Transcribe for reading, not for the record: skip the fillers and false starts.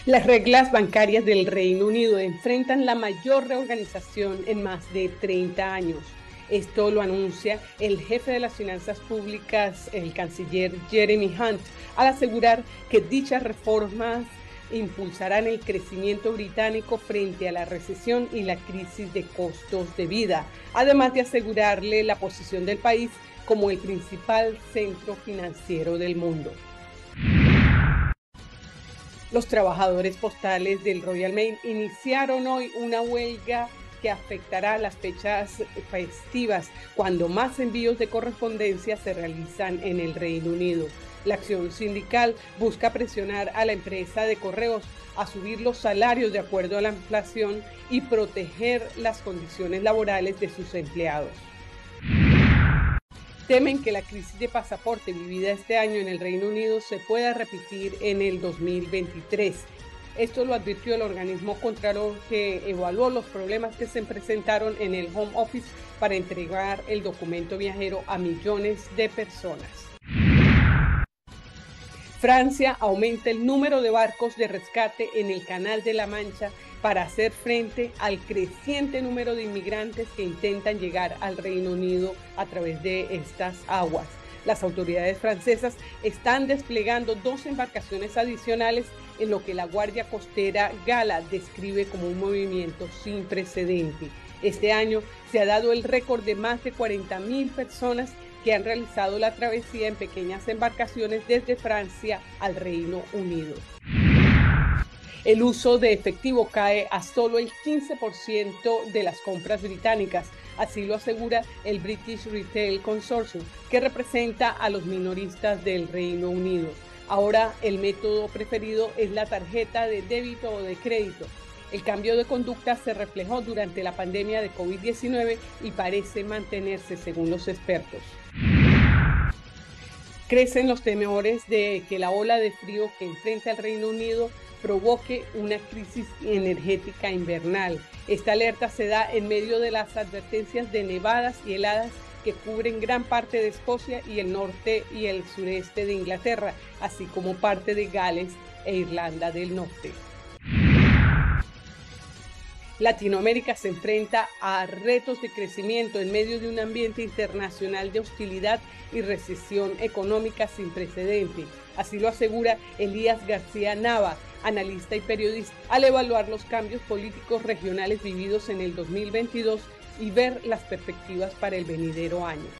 Las reglas bancarias del Reino Unido enfrentan la mayor reorganización en más de 30 años. Esto lo anuncia el jefe de las finanzas públicas, el canciller Jeremy Hunt, al asegurar que dichas reformas impulsarán el crecimiento británico frente a la recesión y la crisis de costos de vida, además de asegurarle la posición del país como el principal centro financiero del mundo. Los trabajadores postales del Royal Mail iniciaron hoy una huelga que afectará las fechas festivas, cuando más envíos de correspondencia se realizan en el Reino Unido. La acción sindical busca presionar a la empresa de correos a subir los salarios de acuerdo a la inflación y proteger las condiciones laborales de sus empleados. Temen que la crisis de pasaporte vivida este año en el Reino Unido se pueda repetir en el 2023. Esto lo advirtió el organismo contralor, que evaluó los problemas que se presentaron en el Home Office para entregar el documento viajero a millones de personas. Francia aumenta el número de barcos de rescate en el Canal de la Mancha para hacer frente al creciente número de inmigrantes que intentan llegar al Reino Unido a través de estas aguas. Las autoridades francesas están desplegando 2 embarcaciones adicionales en lo que la Guardia Costera Gala describe como un movimiento sin precedente. Este año se ha dado el récord de más de 40.000 personas que han realizado la travesía en pequeñas embarcaciones desde Francia al Reino Unido. El uso de efectivo cae a solo el 15% de las compras británicas, así lo asegura el British Retail Consortium, que representa a los minoristas del Reino Unido. Ahora el método preferido es la tarjeta de débito o de crédito. El cambio de conducta se reflejó durante la pandemia de COVID-19 y parece mantenerse, según los expertos. Crecen los temores de que la ola de frío que enfrenta el Reino Unido provoque una crisis energética invernal. Esta alerta se da en medio de las advertencias de nevadas y heladas que cubren gran parte de Escocia y el norte y el sureste de Inglaterra, así como parte de Gales e Irlanda del Norte. Latinoamérica se enfrenta a retos de crecimiento en medio de un ambiente internacional de hostilidad y recesión económica sin precedente. Así lo asegura Elías García Nava, analista y periodista, al evaluar los cambios políticos regionales vividos en el 2022 y ver las perspectivas para el venidero año.